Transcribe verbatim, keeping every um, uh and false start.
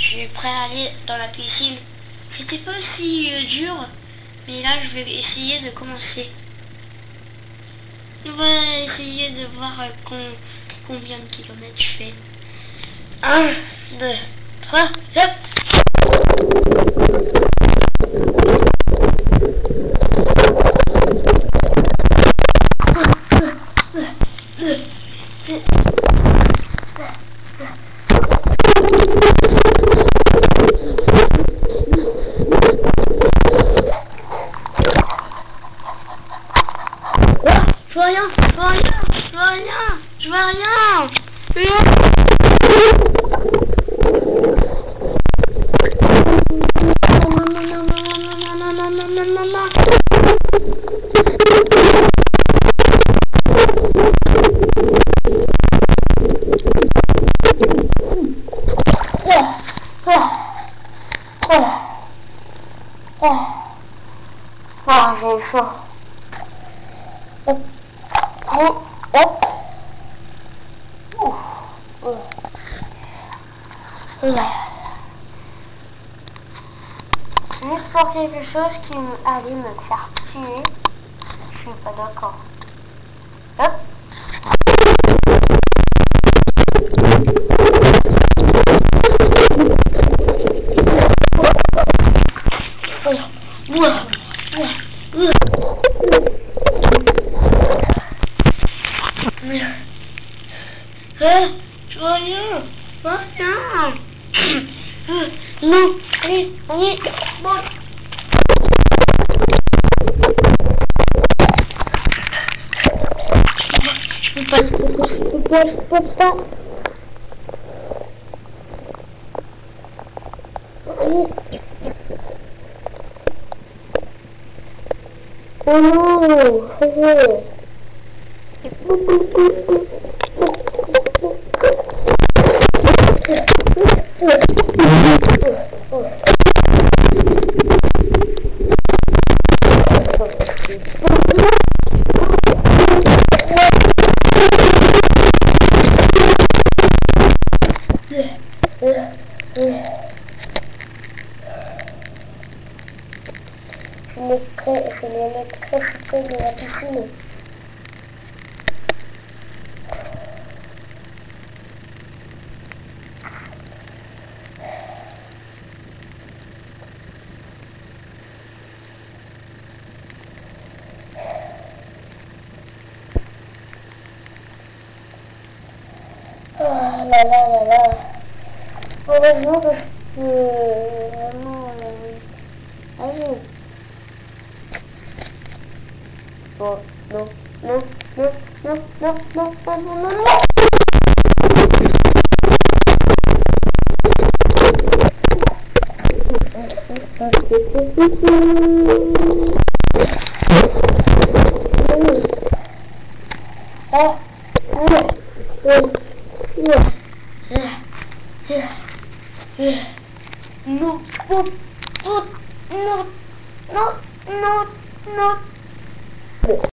suis prêt à aller dans la piscine. C'était pas si euh, dur, mais là je vais essayer de commencer. On va essayer de voir euh, con, combien de kilomètres je fais. un, deux, trois, hop. Je vois rien, je vois rien, je vois rien, je vois rien. Ah, j'ai chaud. Hop. Hop. Hop. Ouf. Ouf. Juste pour quelque chose qui allait me faire tuer, je suis pas d'accord. Hop. Euh, je vois rien, je vois rien. Non, allez, on y est. Bon. Je peux pas, je peux pas, je peux pas, je peux pas. Oh non, oh. Je me crée, je vais mettre très près de la piscine. Oh là là là là. Heureusement que je peux vraiment... Allez. Oh, non, non, non, non, non, non, non, non, non, non. Non, non, non, non, non, non.